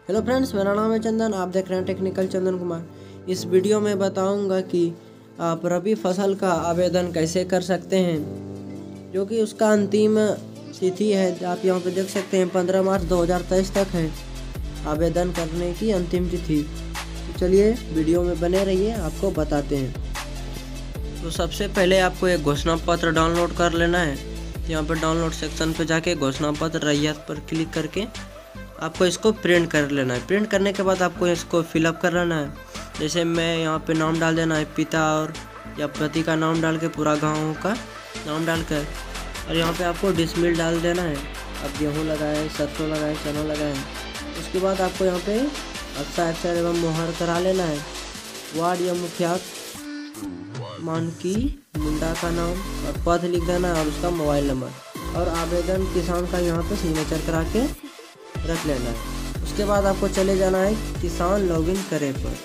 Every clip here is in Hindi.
हेलो फ्रेंड्स, मेरा नाम है चंदन। आप देख रहे हैं टेक्निकल चंदन कुमार। इस वीडियो में बताऊंगा कि आप रबी फसल का आवेदन कैसे कर सकते हैं, जो कि उसका अंतिम तिथि है। आप यहां पे देख सकते हैं 15 मार्च 2023 तक है आवेदन करने की अंतिम तिथि। तो चलिए वीडियो में बने रहिए, आपको बताते हैं। तो सबसे पहले आपको एक घोषणा पत्र डाउनलोड कर लेना है। यहाँ पर डाउनलोड सेक्शन पे जाके घोषणा पत्र रैयत पर क्लिक करके आपको इसको प्रिंट कर लेना है। प्रिंट करने के बाद आपको इसको फिलअप कर लेना है। जैसे मैं यहाँ पे नाम डाल देना है, पिता और या पति का नाम डाल के, पूरा गाँव का नाम डाल कर, और यहाँ पे आपको डिसमिल डाल देना है। अब गेहूँ लगाए, सरसों लगाए, चना लगाए। उसके बाद आपको यहाँ पे हस्ताक्षर एवं मोहर करा लेना है। वार्ड या मुखिया मानकी मुंडा का नाम और पद लिख देना है और उसका मोबाइल नंबर, और आवेदन किसान का यहाँ पे सिग्नेचर करा के रख लेना है। उसके बाद आपको चले जाना है किसान लॉगिन करे पर।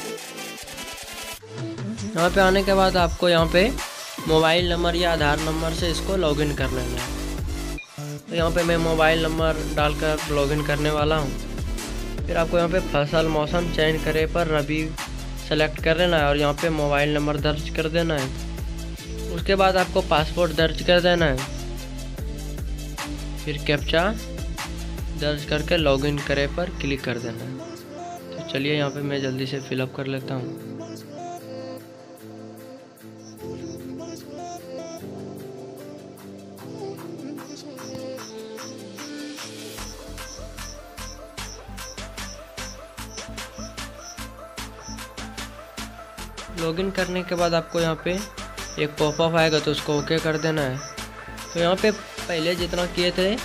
यहाँ पे आने के बाद आपको यहाँ पे मोबाइल नंबर या आधार नंबर से इसको लॉगिन कर लेना है। तो यहाँ पे मैं मोबाइल नंबर डालकर लॉगिन करने वाला हूँ। फिर आपको यहाँ पे फसल मौसम चयन करे पर रबी सेलेक्ट कर लेना है और यहाँ पे मोबाइल नंबर दर्ज कर देना है। उसके बाद आपको पासपोर्ट दर्ज कर देना है। फिर कैप्चा दर्ज करके लॉगिन करे पर क्लिक कर देना है। तो चलिए यहाँ पे मैं जल्दी से फिलअप कर लेता हूँ। लॉगिन करने के बाद आपको यहाँ पे एक पॉपअप आएगा, तो उसको ओके कर देना है। तो यहाँ पे पहले जितना किए थे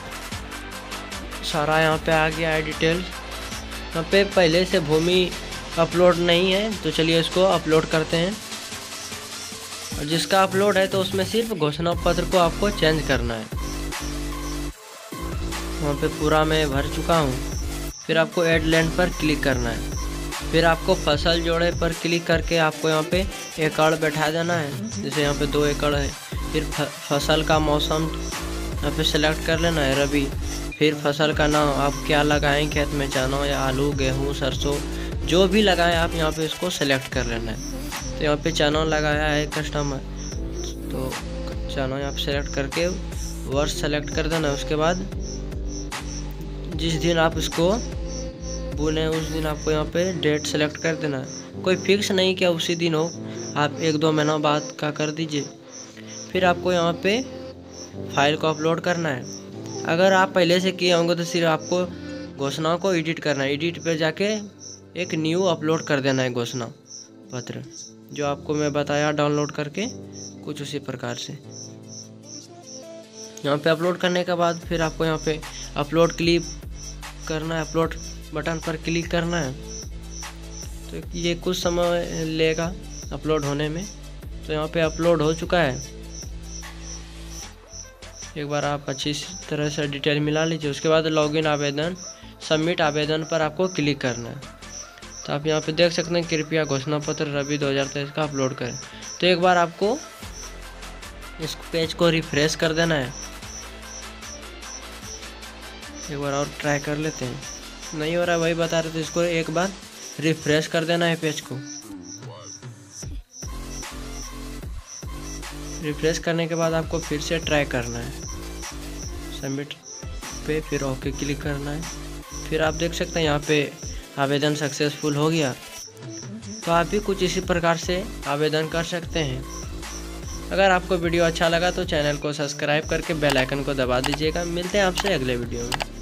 सारा यहाँ पे आ गया है डिटेल्स। यहाँ पे पहले से भूमि अपलोड नहीं है, तो चलिए इसको अपलोड करते हैं। और जिसका अपलोड है तो उसमें सिर्फ घोषणा पत्र को आपको चेंज करना है। वहाँ पे पूरा मैं भर चुका हूँ। फिर आपको ऐड लैंड पर क्लिक करना है। फिर आपको फसल जोड़े पर क्लिक करके आपको यहाँ पे एकड़ बैठा देना है। जैसे यहाँ पे 2 एकड़ है। फिर फसल का मौसम यहाँ पे सेलेक्ट कर लेना है, रबी। फिर फसल का नाम आप क्या लगाएं खेत में, चना या आलू, गेहूं, सरसों, जो भी लगाएं आप यहाँ पे इसको सेलेक्ट कर लेना है। तो यहाँ पे चना लगाया है कस्टमर, तो चना यहाँ पे सेलेक्ट करके वर्ष सेलेक्ट कर देना है। उसके बाद जिस दिन आप इसको बुने उस दिन आपको यहाँ पे डेट सेलेक्ट कर देना है। कोई फिक्स नहीं कि उसी दिन हो, आप 1-2 महीना बाद का कर दीजिए। फिर आपको यहाँ पे फाइल को अपलोड करना है। अगर आप पहले से किए होंगे तो सिर्फ आपको घोषणा को एडिट करना है। एडिट पे जाके एक न्यू अपलोड कर देना है घोषणा पत्र, जो आपको मैं बताया डाउनलोड करके, कुछ उसी प्रकार से। यहाँ पे अपलोड करने के बाद फिर आपको यहाँ पे अपलोड क्लिक करना है। अपलोड बटन पर क्लिक करना है। तो ये कुछ समय लेगा अपलोड होने में। तो यहाँ पे अपलोड हो चुका है। एक बार आप अच्छी तरह से डिटेल मिला लीजिए। उसके बाद लॉगिन आवेदन, सबमिट आवेदन पर आपको क्लिक करना है। तो आप यहाँ पे देख सकते हैं, कृपया घोषणा पत्र रबी 2023 का अपलोड करें। तो एक बार आपको इस पेज को रिफ्रेश कर देना है। एक बार और ट्राई कर लेते हैं, नहीं हो रहा वही बता रहे थे। इसको एक बार रिफ्रेश कर देना है पेज को। रिफ्रेश करने के बाद आपको फिर से ट्राई करना है, सबमिट पे फिर ओके क्लिक करना है। फिर आप देख सकते हैं यहाँ पे आवेदन सक्सेसफुल हो गया। तो आप भी कुछ इसी प्रकार से आवेदन कर सकते हैं। अगर आपको वीडियो अच्छा लगा तो चैनल को सब्सक्राइब करके बेल आइकन को दबा दीजिएगा। मिलते हैं आपसे अगले वीडियो में।